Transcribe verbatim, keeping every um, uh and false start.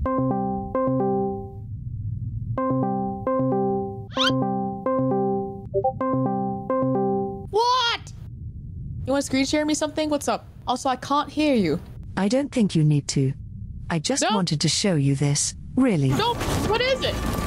What? You want to screen share me something? What's up? Also, I can't hear you. I don't think you need to. I just No. wanted to show you this, really. No, what is it?